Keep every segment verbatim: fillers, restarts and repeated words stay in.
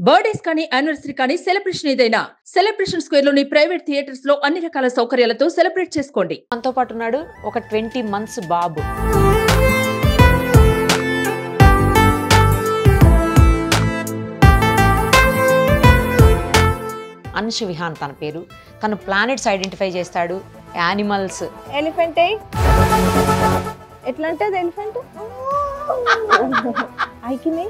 Birthdays కానీ anniversary కానీ celebration ఏదైనా సెలబ్రేషన్ స్క్వేర్ లోని ప్రైవేట్ థియేటర్స్ లో అన్ని రకాల సౌకర్యాలతో సెలబ్రేట్ చేసుకోండి. మనతో పాటు ఉన్నాడు ఒక ట్వంటీ మంత్స్ బాబు. అన్షు విహాన్ తన పేరు. తను ప్లానెట్స్ ఐడెంటిఫై చేస్తాడు, యానిమల్స్. ఎలిఫెంట్ ఎట్లా అంటే ఎలిఫెంట్ ఐకిని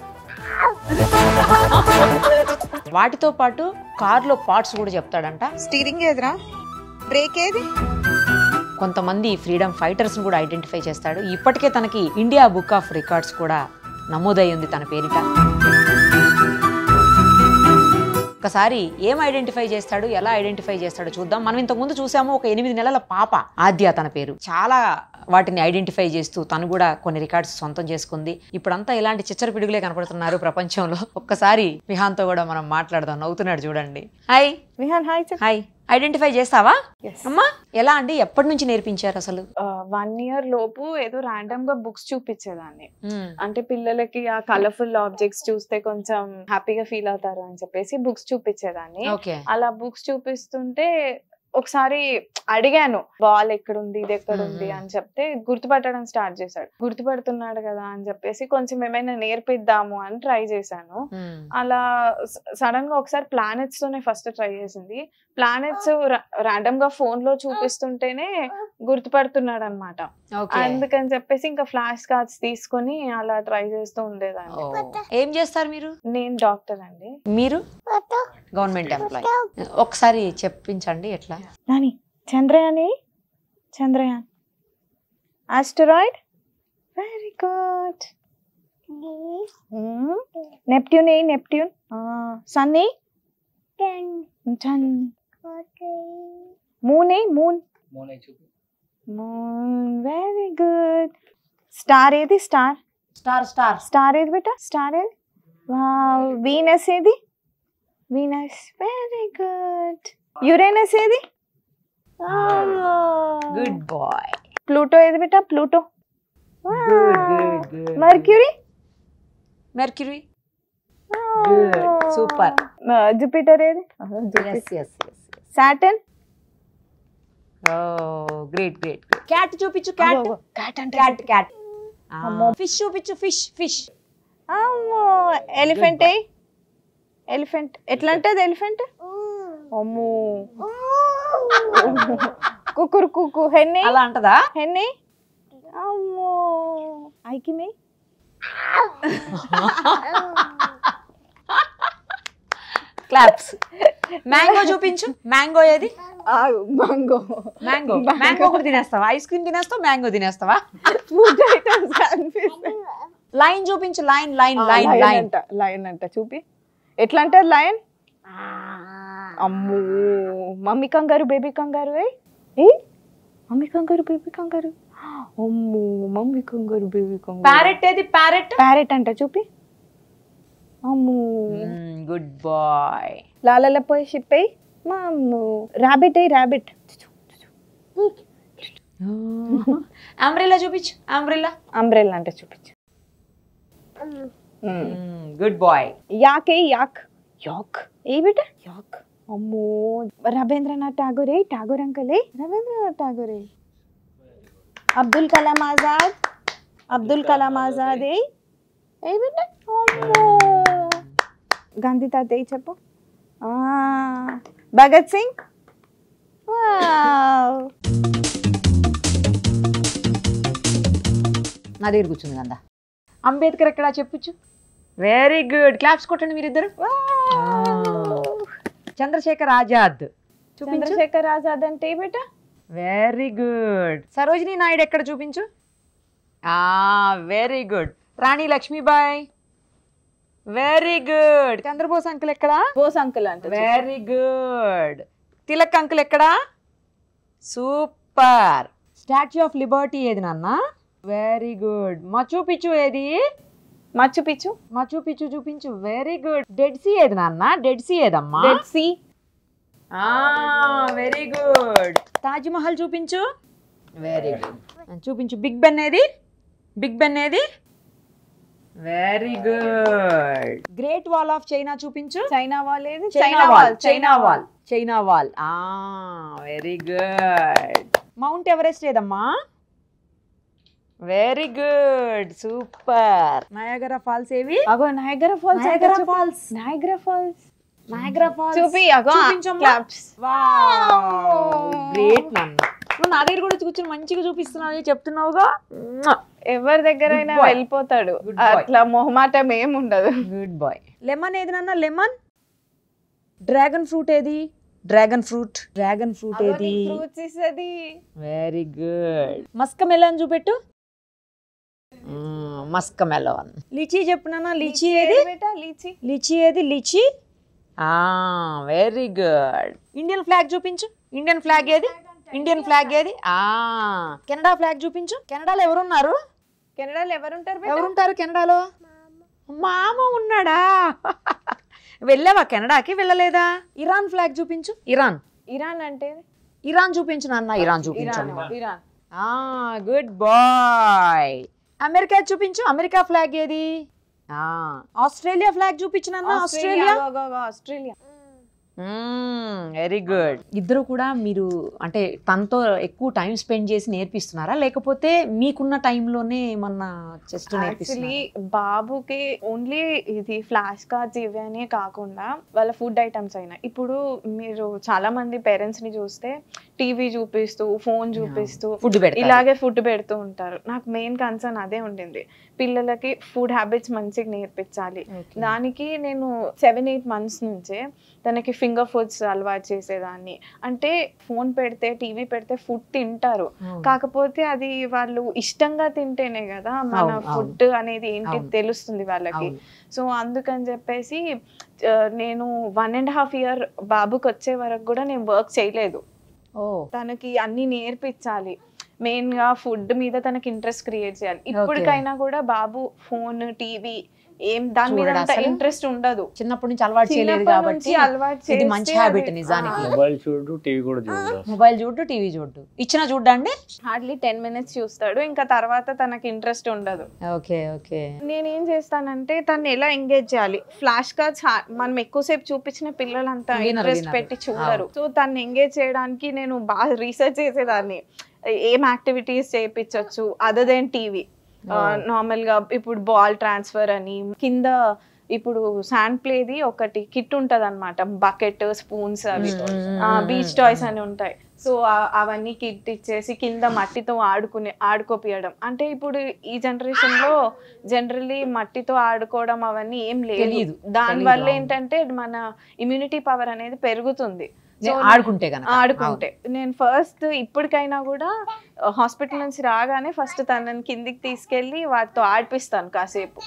వాటితో పాటు కార్లో పార్ట్స్ కూడా చెప్తాడంట. స్టీరింగ్ ఏదిరా, బ్రేక్ ఏది. కొంతమంది ఫ్రీడమ్ ఫైటర్స్ కూడా ఐడెంటిఫై చేస్తాడు. ఇప్పటికే తనకి ఇండియా బుక్ ఆఫ్ రికార్డ్స్ కూడా నమోదై ఉంది తన పేరిట. ఒకసారి ఏం ఐడెంటిఫై చేస్తాడు, ఎలా ఐడెంటిఫై చేస్తాడో చూద్దాం. మనం ఇంతకు ముందు చూసాము ఒక ఎనిమిది నెలల పాప ఆద్య తన పేరు. చాలా వాటిని ఐడెంటిఫై చేస్తూ తను కూడా కొన్ని రికార్డ్స్ సొంతం చేసుకుంది. ఇప్పుడంతా ఇలాంటి చిచ్చర పిడుగులే కనపడుతున్నారు ప్రపంచంలో. ఒక్కసారి విహాన్తో కూడా మనం మాట్లాడదాం. నవ్వుతున్నాడు చూడండి. Hi Vihaan. Hi hi. Identify చేస్తావా అమ్మా? ఎలా అండి, ఎప్పటి నుంచి నేర్పించారు అసలు? వన్ ఇయర్ లోపు ఏదో ర్యాండమ్ గా బుక్స్ చూపించేదాన్ని. అంటే పిల్లలకి ఆ కలర్ఫుల్ ఆబ్జెక్ట్స్ చూస్తే కొంచెం హ్యాపీగా ఫీల్ అవుతారు అని చెప్పేసి బుక్స్ చూపించేదాన్ని. అలా బుక్స్ చూపిస్తుంటే ఒకసారి అడిగాను, బాల్ ఎక్కడుంది, ఇది ఎక్కడుంది అని చెప్తే గుర్తుపట్టడం స్టార్ట్ చేశాడు. గుర్తుపడుతున్నాడు కదా అని చెప్పేసి కొంచెం ఏమైనా నేర్పిద్దాము అని ట్రై చేశాను. అలా సడన్ గా ఒకసారి ప్లానెట్స్ తోనే ఫస్ట్ ట్రై చేసింది. ప్లానెట్స్ ర్యాండమ్ గా ఫోన్ లో చూపిస్తుంటేనే గుర్తుపడుతున్నాడు అనమాట. అందుకని చెప్పేసి ఇంకా ఫ్లాష్ కార్డ్స్ తీసుకొని అలా ట్రై చేస్తూ ఉండేదాన్ని. ఏం చేస్తారు మీరు? నేను డాక్టర్ అండి. మీరు గవర్నమెంట్ ఎంప్లాయ్. ఒకసారి చెప్పించండి ఎట్లా. Nani Chandrayaan Chandrayaan asteroid. Very good. Neptune ఏ నెప్ట్యూన్. సన్ ఏ మూన్ ఏ moon moon. Very good. Star ఏది? స్టార్ స్టార్ స్టార్ స్టార్ ఏది బేటా? స్టార్ ఏది? వీనస్ ఏది? వీనస్. Very good. యురేనస్ ఏది? Good boy. ప్లూటో ఏది బేటా? Pluto. Mercury. Mercury. Super. Jupiter ఏది? సాటర్న్. Great great. క్యాట్ చూపించు. క్యాట్ క్యాట్ అంటే క్యాట్ క్యాట్. ఫిష్ చూపించు. Fish fish. అమ్మో. ఎలిఫెంట్ ఏ ఎలిఫెంట్ ఎట్లా అంటది? ఎలిఫెంట్. అమ్మో. కుకురు కుకు. హెన్ని అలా అంటదా? హెన్ని. అమ్మో. ఐకిమి. క్లాప్స్. మ్యాంగో చూపించు. మ్యాంగో ఏది? మ్యాంగో. మ్యాంగో. మ్యాంగో కూడా తినేస్తావా? ఐస్ క్రీమ్ తినేస్తావా? మ్యాంగో తినేస్తావా? ఫుడ్ ఐటమ్స్ కనిపిస్తాయి. లైన్ చూపించు. లైన్ లైన్ లైన్ లైన్ అంట. లైన్ అంట. చూపి. ఎట్లా అంటారు లైన్? అమ్మో. మమ్మీ కంగారు, బేబీ కంగారు. ఏ మమ్మీ కంగారు, బేబీ కంగారు. అమ్మో. మమ్మీ కంగారు, బేబీ కంగారు. ప్యారెట్ ఏది? ప్యారెట్. ప్యారెట్ అంట. చూపి. అమ్మో. Good bye. లాలల పోయి షిప్. మాము. రాబిట్ ఏ రాబిట్. అంబ్రెల్లా చూపించు. అంబ్రెల్లా. అంబ్రెల్లా అంటే చూపించు. Good bye. యాక్ ఏ యాక్. యాక్ ఏ బిడ్డ? యాక్. అమ్మో. రవీంద్రనాథ్ ఠాగూర్. ఏ ఠాగూర్ అంకల్. ఏ రవీంద్రనాథ్ ఠాగూర్. ఏ అబ్దుల్ కలాం ఆజాద్. అబ్దుల్ కలాం ఆజాద్. ఏ ఏ బిడ్డ? అమ్మో. గాంధీ తాత. ఏ చెప్పు. భగత్ సింగ్. నా దగ్గర కూర్చుంది కదా. అంబేద్కర్ ఎక్కడ చెప్పొచ్చు. Very good. క్లాప్స్ కొట్టండి మీరిద్దరు. చంద్రశేఖర్ ఆజాద్. చంద్రశేఖర్ ఆజాద్ అంటే బేటా. Very good. సరోజినీ నాయుడు ఎక్కడ చూపించు. Very good. Rani Lakshmibai. Very good. Chandrabose uncle ఎక్కడ? బోస్ అంకుల్ అంటే. Very good. తిలక్ అంకుల్ ఎక్కడ? సూపర్. స్టాచ్యూ ఆఫ్ లిబర్టీ ఏది నాన్న? Very good. మచూ పిచ్చు ఏది? మచు పిచ్చు. మచూ పిచ్చు చూపించు. Very good. డెడ్ సీ ఏది నాన్న? డెడ్ సీ ఏదమ్మా? Dead Sea. Very good. Taj Mahal చూపించు. Very good. చూపించు. బిగ్ బెన్ ఏది? బిగ్ బెన్ ఏది? Very good. Great Wall of China చూపించు. చైనా వాల్ ఏది? China wall. China wall. China wall. ఆ వెరీ గుడ్. మౌంట్ ఎవరెస్ట్ ఏదమ్మా? Very good, super. Niagara Falls ఏవి? అగో Niagara Falls. Niagara Falls. Niagara Falls. Niagara Falls చూపి. అగో claps. Wow great నాన్న. నువ్వు నా దగ్గర కూడా కూర్చొని మంచిగా చూపిస్తున్నావు చెప్తున్నావుగా. ఎవరి దగ్గర అయినా వెళ్ళిపోతాడు, అట్లా మొహమాటం ఏం ఉండదు. Good bye. లెమన్ ఏది నాన్న? లెమన్. డ్రాగన్ ఫ్రూట్ ఏది? Dragon fruit. డ్రాగన్ ఫ్రూట్ ఏది? ఫ్రూట్స్ ఇస్తది. Very good. మస్క మెలాన్ చూపెట్టు. Muskmelon. లీచీ చెప్పు నాన్న. లీచీ ఏది? లీచీ. లీచీ ఏది? Lychee. Very good. Indian flag చూపించు. ఇండియన్ ఫ్లాగ్ ఏది? ఇండియన్ ఫ్లాగ్ ఏది? ఆ కెనడా ఫ్లాగ్ చూపించు. కెనడాలో ఎవరున్నారు? కెనడాలో ఎవరుంటారు? ఎవరుంటారు కెనడాలో? మామ ఉన్నాడా? వెళ్ళావా కెనడాకి? వెళ్ళలేదా? ఇరాన్ ఫ్లాగ్ చూపించు. ఇరాన్. ఇరాన్ అంటే? ఇరాన్ చూపించు నాన్న. ఇరాన్ చూపించు. ఇరాన్. Good boy. అమెరికా చూపించు. అమెరికా ఫ్లాగ్ ఏది? ఆస్ట్రేలియా ఫ్లాగ్ చూపించు నాన్న. ఆస్ట్రేలియా. ఆస్ట్రేలియా. Very good. ఇద్దరు కూడా మీరు అంటే తనతో ఎక్కువ టైం స్పెండ్ చేసి నేర్పిస్తున్నారా, లేకపోతే మీకున్న టైంలోనే ఏమన్నా జస్ట్ యాక్చువల్లీ బాబుకి ఓన్లీ ఇది ఫ్లాష్ కార్డ్స్ ఇవనే కాకుండా వాళ్ళ ఫుడ్ ఐటమ్స్ అయినా, ఇప్పుడు మీరు చాలా మంది పేరెంట్స్ ని చూస్తే టీవీ చూపిస్తూ ఫోన్ చూపిస్తూ ఫుడ్ ఇలాగే ఫుడ్ పెడుతూ ఉంటారు. నాకు మెయిన్ కన్సర్న్ అదే ఉండింది, పిల్లలకి ఫుడ్ హ్యాబిట్స్ మంచిగా నేర్పించాలి. దానికి నేను సెవెన్ ఎయిట్ మంత్స్ నుంచే తనకి ఫింగర్ ఫుడ్స్ అలవాటు చేసేదాన్ని. అంటే ఫోన్ పెడితే టీవీ పెడితే ఫుడ్ తింటారు, కాకపోతే అది వాళ్ళు ఇష్టంగా తింటేనే కదా మన ఫుడ్ అనేది ఏంటి తెలుస్తుంది వాళ్ళకి. సో అందుకని చెప్పేసి నేను వన్ అండ్ హాఫ్ ఇయర్ బాబుకి వచ్చే వరకు కూడా నేను వర్క్ చేయలేదు. తనకి అన్ని నేర్పించాలి, మెయిన్ గా ఫుడ్ మీద తనకి ఇంట్రెస్ట్ క్రియేట్ చేయాలి. ఇప్పటికైనా కూడా బాబు ఫోన్ టీవీ ఏం దాని మీద అంత ఇంట్రెస్ట్ ఉండదు, చిన్నప్పటి నుంచి అలవాటు చేయలేదు కాబట్టి అలవాటు ఇది మంచి హ్యాబిట్ నిజానికి. మొబైల్ చూడు టీవీ కూడా చూడు. మొబైల్ చూడు టీవీ చూడు ఇచ్చినా చూడండి, హార్డ్లీ టెన్ మినిట్స్ చూస్తాడు, ఇంకా తర్వాత తనకి ఇంట్రెస్ట్ ఉండదు. Okay okay. నేనేం చేస్తానంటే తను ఎలా ఎంగేజ్ చేయాలి, ఫ్లాష్ కార్డ్స్ మనం ఎక్కువసేపు చూపించిన పిల్లలంతా ఇంట్రెస్ట్ పెట్టి చూడరు. సో తను ఎంగేజ్ చేయడానికి నేను బాగా రీసెర్చ్ చేసేదాన్ని, ఏం యాక్టివిటీస్ చేయించవచ్చు అదర్ దెన్ టీవీ. నార్మల్ గా ఇప్పుడు బాల్ ట్రాన్స్ఫర్ అని కింద ఇప్పుడు శాండ్ ప్లేది ఒకటి కిట్ ఉంటది అనమాట, బకెట్ స్పూన్స్ అవి బీచ్ టాయ్స్ అని ఉంటాయి. సో అవన్నీ కిట్ ఇచ్చేసి కింద మట్టితో ఆడుకునే ఆడుకోపియడం. అంటే ఇప్పుడు ఈ జనరేషన్ లో జనరల్లీ మట్టితో ఆడుకోవడం అవన్నీ ఏం లేదు, దాని వల్ల ఏంటంటే మన ఇమ్యూనిటీ పవర్ అనేది పెరుగుతుంది ఆడుకుంటే ఆడుకుంటే. నేను ఫస్ట్ ఇప్పటికైనా కూడా హాస్పిటల్ నుంచి రాగానే ఫస్ట్ తనని కిందికి తీసుకెళ్లి వాటితో ఆడిపిస్తాను కాసేపు.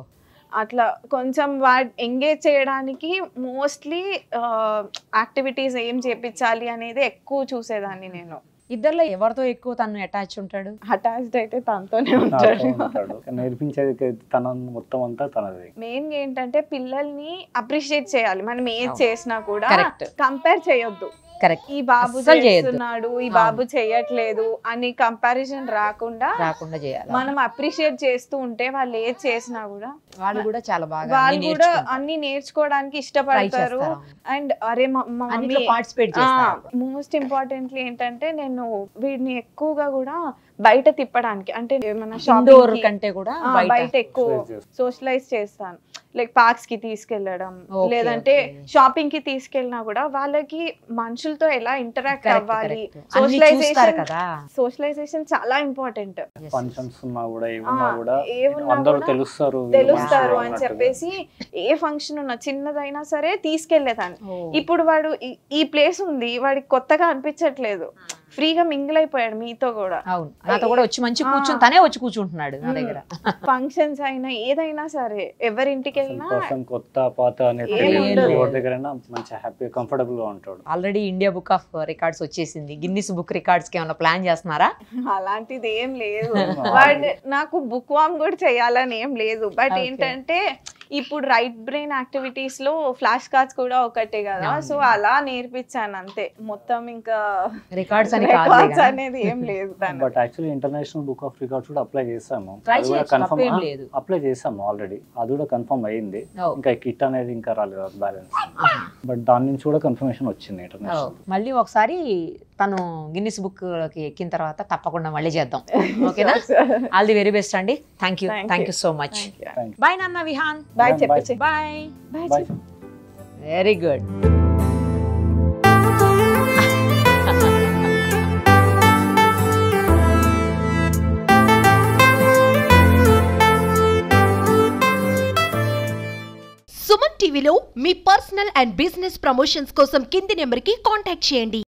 అట్లా కొంచెం వాటి ఎంగేజ్ చేయడానికి మోస్ట్లీ యాక్టివిటీస్ ఏం చేపించాలి అనేది ఎక్కువ చూసేదాన్ని నేను. ఇద్దరులో ఎవరితో ఎక్కువ తను అటాచ్ ఉంటాడు? అటాచ్డ్ అయితే తనతోనే ఉంటాడు, నేర్పించేది తన మొత్తం అంతా తనది. మెయిన్ ఏంటంటే పిల్లల్ని అప్రిషియేట్ చేయాలి, మనం ఏది చేసినా కూడా కంపేర్ చేయొద్దు. ఈ బాబు చేస్తున్నాడు ఈ బాబు చేయట్లేదు అని కంపారిజన్ రాకుండా రాకుండా చేయాలి. మనం అప్రిషియేట్ చేస్తూ ఉంటే వాళ్ళు ఏది చేసినా కూడా వాళ్ళు కూడా చాలా బాగా వాళ్ళు కూడా అన్ని నేర్చుకోవడానికి ఇష్టపడతారు. అండ్ అరే పార్టిసిపేట్ చేస్తారు. మోస్ట్ ఇంపార్టెంట్లీ ఏంటంటే నేను వీడిని ఎక్కువగా కూడా బయట తిప్పడానికి, అంటే మన షాపింగ్ కంటే కూడా బయట ఎక్కువ సోషలైజ్ చేస్తాను. లైక్ పార్క్స్ కి తీసుకెళ్లడం, లేదంటే షాపింగ్ కి తీసుకెళ్ళినా కూడా వాళ్ళకి మనుషులతో ఎలా ఇంటరాక్ట్ అవ్వాలి, సోషలైజేషన్ సోషలైజేషన్ చాలా ఇంపార్టెంట్. ఫంక్షన్స్ ఉన్నా కూడా ఏమున్నా కూడా ఏమున్నా అందరూ తెలుస్తారు తెలుస్తారు అని చెప్పేసి ఏ ఫంక్షన్ ఉన్నా చిన్నదైనా సరే తీసుకెళ్లేదాన్ని. ఇప్పుడు వాడు ఈ ప్లేస్ ఉంది వాడికి కొత్తగా అనిపించట్లేదు, ఫ్రీగా మింగిల్ అయిపోయాడు మీతో కూడా. అవును, నాతో కూడా వచ్చి మంచి కూర్చుని తనే వచ్చి కూర్చుంటున్నాడు నా దగ్గర. ఫంక్షన్స్ అయినా ఏదైనా సరే ఎవరింటికి వెళ్ళినా కొత్త పాత మంచి హ్యాపీ కంఫర్టబుల్ గా ఉంటాడు. Already India book of records వచ్చేసింది, గిన్నిస్ బుక్ రికార్డ్స్ కి ఏమైనా ప్లాన్ చేస్తున్నారా? అలాంటిది ఏం లేదు, బట్ నాకు బుక్ వామ్ కూడా చేయాలని ఏం లేదు. బట్ ఏంటంటే ఇప్పుడు రైట్ బ్రెయిన్ యాక్టివిటీస్ లో ఫ్లాష్ కార్డ్స్ కూడా ఒకటే కదా, సో అలా నేర్పించాను అంతే, మొత్తం ఇంకా రికార్డ్స్ రికార్డ్స్ అనేది ఏం లేదు. But actually international book of records కూడా అప్లై చేసాము, Try అది కూడా చేయొచ్చు, కన్ఫర్మ్ తప్పేం లేదు. అప్లై చేసాము ఆల్రెడీ, అది కూడా కన్ఫర్మ్ అయింది. Oh. ఇంకా కిట్ అనేది ఇంకా రాలేదు బ్యాలెన్స్, బట్ దాని నుంచి కూడా కన్ఫర్మేషన్ వచ్చింది ఇంటర్నేషనల్. మళ్ళీ ఒకసారి తను గిన్నిస్ బుక్ లోకి ఎక్కిన తర్వాత తప్పకుండా మళ్ళీ చేద్దాం, ఓకేనా? ఆల్ ది వెరీ బెస్ట్ అండి. Thank you Thank thank you you. So much. Thank you. Bye నాన్న విహాన్. Bye Bye. చెప్పచ్చు. Bye. Bye. Very good. Suman టీవీలో మీ పర్సనల్ అండ్ బిజినెస్ ప్రమోషన్స్ కోసం కింది నెంబర్కి కాంటాక్ట్ చేయండి.